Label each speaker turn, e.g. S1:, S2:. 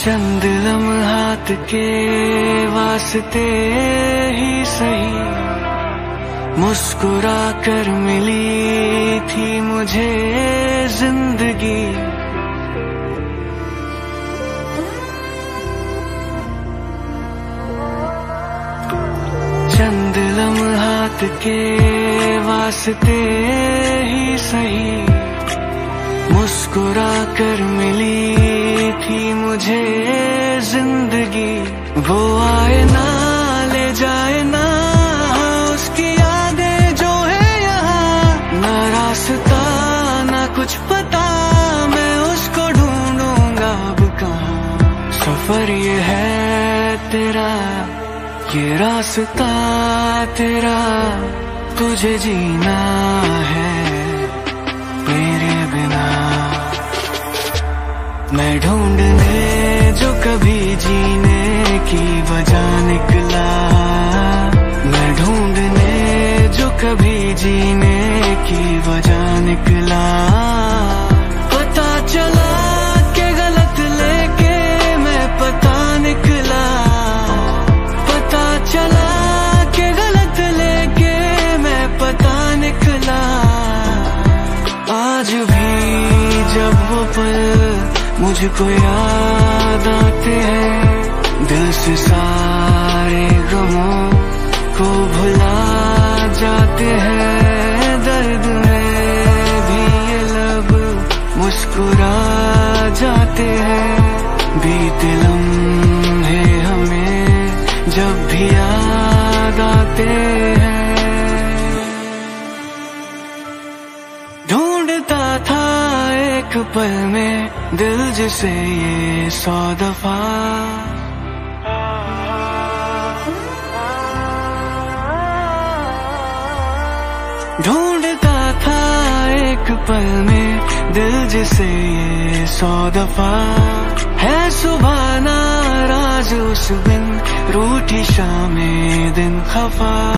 S1: चंद लम्हात के वास्ते ही सही मुस्कुरा कर मिली थी मुझे जिंदगी। चंद लम्हात के वास्ते ही सही मुस्कुरा कर मिली थी मुझे जिंदगी। वो आए ना ले जाए ना उसकी यादें जो है यहाँ, ना रास्ता ना कुछ पता मैं उसको ढूंढूंगा अब कहाँ। सफर ये है तेरा ये रास्ता तेरा, तुझे जीना है मेरे बिना। मैं ढूंढने जो कभी जीने की वजह निकला, मैं ढूंढने जो कभी जीने की वजह निकला। पता चला कि गलत लेके मैं पता निकला, पता चला कि गलत लेके मैं पता निकला। आज भी जब वो पल मुझको याद आते हैं, दिल से सारे गमों को भुला जाते हैं। दर्द में भी ये लब मुस्कुरा जाते हैं, बीते लम्हे हमें जब भी याद आते हैं। ढूंढता था एक पल में दिल जिसे ये 100 दफा, ढूंढता था एक पल में दिल जिसे ये 100 दफा। है सुबह नाराज उस बिन रूठी शामें दिन खफा।